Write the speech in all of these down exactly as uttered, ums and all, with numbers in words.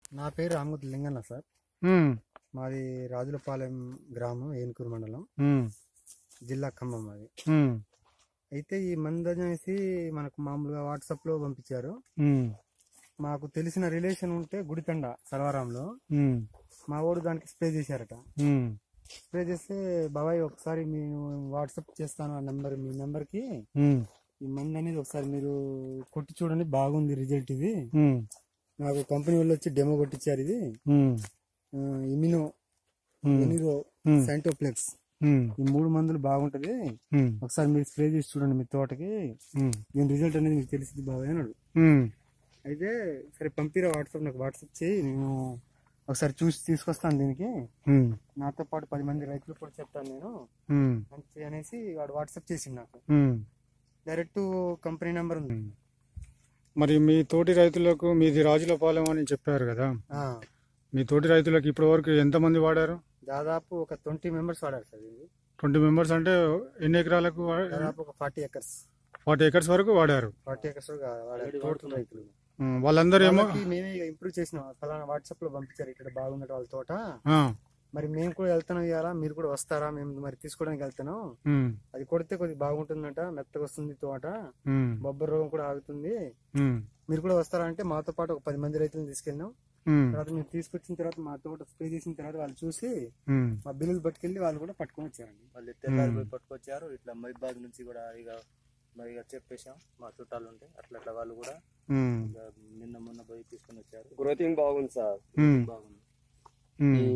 నా పేరు రామగుతి లింగన్న సార్. మాది రాజులపాలెం గ్రామం, ఏనుకూరు మండలం, జిల్లా ఖమ్మం. మాది అయితే ఈ మందు అనేసి మనకు మామూలుగా వాట్సాప్ లో పంపించారు. మాకు తెలిసిన రిలేషన్ ఉంటే గుడితండ సర్వారాంలో మా వాడు దానికి స్ప్రే చేశారట. స్ప్రే చేస్తే బాబాయ్ ఒకసారి నేను వాట్సాప్ చేస్తాను ఆ నెంబర్, మీ నెంబర్ కి ఈ మందు అనేది ఒకసారి మీరు కొట్టి చూడండి, బాగుంది రిజల్ట్ ఇది. నాకు కంపెనీ వాళ్ళు వచ్చి డెమో కొట్టించారు. ఇది ఇమ్యూనో ఎనిరో సైంటోప్లెక్స్ ఈ మూడు మందులు బాగుంటది, ఒకసారి మీరు స్ప్రే చేసి చూడండి మీ తోటకి, దీని రిజల్ట్ అనేది మీకు తెలిసింది బాబాయ్ అన్నాడు. అయితే సరే పంపిరా వాట్సాప్, నాకు వాట్సాప్ చేయి, నేను ఒకసారి చూసి తీసుకొస్తాను దీనికి, నాతో పాటు పది మంది రైతులు కూడా చెప్తాను నేను మంచి అనేసి వాడు వాట్సాప్ చేసింది నాకు. డైరెక్ట్ కంపెనీ నెంబర్ ఉంది. మరి మీ తోటి రైతులకు, మీది రాజులపాలెం అని చెప్పారు కదా, మీ తోటి రైతులకు ఇప్పటి వరకు ఎంత మంది వాడారు? దాదాపు ఒక ట్వంటీ మెంబర్స్ వాడారు సార్. ఇది ట్వంటీ మెంబర్స్ అంటే ఎన్ని ఎకరాలకు? దాదాపు ఒక ఫార్టీ ఎకర్స్ ఫార్టీ ఎకర్స్ వరకు వాడారు. ఫార్టీ ఎకర్స్ వాడారు రైతులు. వాళ్ళందరూ ఏమో మేమే ఇంప్రూవ్ చేసినాం, ఫలానా వాట్సాప్ లో పంపించారు ఇక్కడ బాగుందట వాళ్ళ తోట, మరి మేము కూడా వెళ్తాను ఇవాళ, మీరు కూడా వస్తారా, మేము మరి తీసుకోవడానికి వెళ్తాను, అది కొడితే కొద్దిగా బాగుంటుందట, మెత్తగా వస్తుంది తోట, బొబ్బర రోగం కూడా ఆగుతుంది, మీరు కూడా వస్తారా అంటే మాతో పాటు ఒక పది మంది రైతులను తీసుకెళ్ళినాం. తర్వాత మేము తీసుకొచ్చిన తర్వాత మా తోట స్ప్రే చేసిన తర్వాత వాళ్ళు చూసి మా బిల్లులు పట్టుకెళ్ళి వాళ్ళు కూడా పట్టుకొని వచ్చారండి. వాళ్ళు తెల్లారి పట్టుకొచ్చారు. ఇట్లా మైబాగ్ నుంచి కూడా ఇక మరి చెప్పేసాం, మా చుట్టాలు ఉంటే అట్లా అట్లా వాళ్ళు కూడా నిన్న మొన్న పోయి తీసుకొని వచ్చారు. గ్రోతింగ్ బాగుంది సార్, బాగుంది. ఈ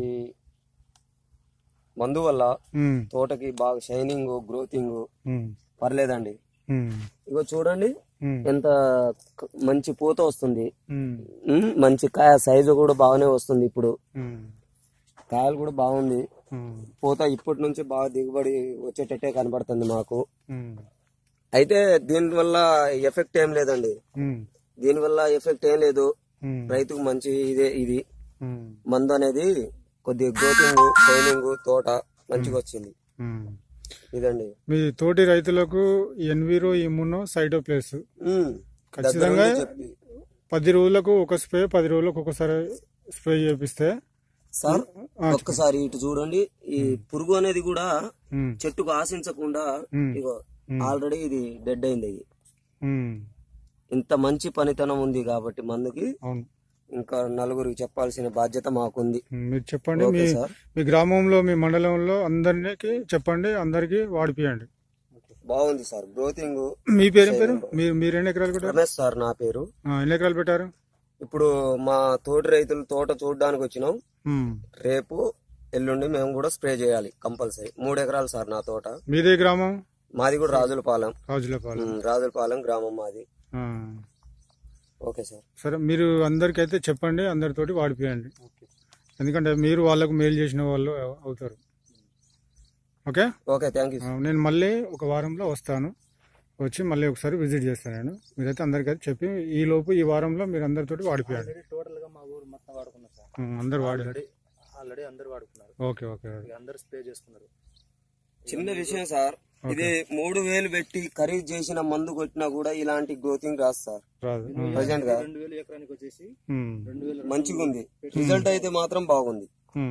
మందు వల్ల తోటకి బాగా షైనింగ్, గ్రోతింగ్ పర్లేదండి. ఇగో చూడండి ఎంత మంచి పూత వస్తుంది, మంచి కాయ సైజు కూడా బాగానే వస్తుంది. ఇప్పుడు కాయలు కూడా బాగుంది, పూత ఇప్పటి నుంచి బాగా దిగుబడి వచ్చేటట్టే కనబడుతుంది మాకు. అయితే దీని వల్ల ఎఫెక్ట్ ఏం లేదండి, దీని వల్ల ఎఫెక్ట్ ఏం లేదు. రైతుకు మంచి ఇదే ఇది మందు అనేది, కొద్దిగా గ్రోతింగ్, షైనింగ్, తోట మంచిగా వచ్చింది. ఇదండి మీ తోటి రైతులకు ఎన్విరో ఇమ్యూనో సైటోప్లస్ ఖచ్చితంగా పది రోజులకు ఒక స్ప్రే, పది రోజులకు ఒకసారి స్ప్రే చేపిస్తే సార్. ఒక్కసారి ఇటు చూడండి, ఈ పురుగు అనేది కూడా చెట్టుకు ఆశించకుండా ఇగో ఆల్రెడీ ఇది డెడ్ అయింది. ఇంత మంచి పనితనం ఉంది కాబట్టి మందుకి ఇంకా నలుగురికి చెప్పాల్సిన బాధ్యత మాకుంది. మీరు చెప్పండి, మీ గ్రామంలో, మీ మండలంలో అందరికి చెప్పండి, అందరికి వాడిపియండి. బాగుంది సార్ గ్రోతింగ్. మీ పేరు పేరు మీరు మీరు ఎన్ని ఎకరాలు పెట్టారు? రమేష్ సార్ నా పేరు. ఎన్ని ఎకరాలు పెట్టారు? ఇప్పుడు మా తోటి రైతులు తోట చూడడానికి వచ్చినాం. రేపు ఎల్లుండి మేము కూడా స్ప్రే చేయాలి కంపల్సరీ. మూడు ఎకరాలు సార్ నా తోట. మీదే గ్రామం? మాది కూడా రాజులపాలెం. రాజులపాలెం రాజులపాలెం గ్రామం మాది. Okay sir. సరే, మీరు అందరికైతే చెప్పండి, అందరితోటి వాడిపోయండి, ఎందుకంటే మీరు వాళ్ళకు మేలు చేసిన వాళ్ళు అవుతారు. Okay okay thank you. నేను మళ్ళీ ఒక వారంలో వస్తాను, వచ్చి మళ్ళీ ఒకసారి విజిట్ చేస్తాను నేను. మీరైతే అందరికైతే చెప్పి ఈ లోపు ఈ వారంలో మీరు అందరితోటి వాడిపోయండి. టోటల్ గా మా ఊరు మొత్తం వాడుకున్నారు సార్. అందరు వాడారు ఆల్రెడీ అందరు వాడుకున్నారు. ఓకే ఓకే అందరు స్ప్రే చేసుకున్నారు. చిన్న విషయం సార్, ఇది మూడు వేలు పెట్టి ఖరీదు చేసిన మందు కొట్టినా కూడా ఇలాంటి గ్రోతింగ్ రాదు సార్. ప్రజెంట్ గా రెండు వేలు ఎకరానికి వచ్చేసి మంచిగా ఉంది, రిజల్ట్ అయితే మాత్రం బాగుంది.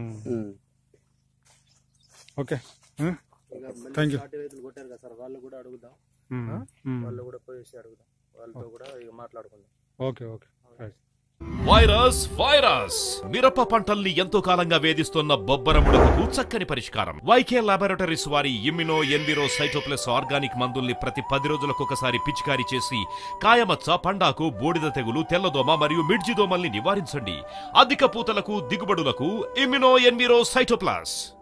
ఓకే రైతులు కొట్టారు కదా సార్, వాళ్ళు కూడా అడుగుదాం, వాళ్ళు కూడా పోయేసి అడుగుదాం, వాళ్ళతో కూడా ఇక మాట్లాడుకుందాం. Okay okay. వైరస్ వైరస్ మిరప పంటల్ని ఎంతో కాలంగా వేధిస్తున్న బొబ్బరముడకు చక్కని పరిష్కారం. వైకే లాబొరేటరీస్ వారి ఇమ్యూనో ఎన్విరో సైటోప్లస్ ఆర్గానిక్ మందుల్ని ప్రతి పది రోజులకు ఒకసారి పిచికారీ చేసి కాయమచ్చ, పండాకు, బూడిద తెగులు, తెల్లదోమ మరియు మిడ్జి దోమల్ని నివారించండి. అధిక పూతలకు, దిగుబడులకు ఇమ్యూనో ఎన్విరో సైటోప్లస్.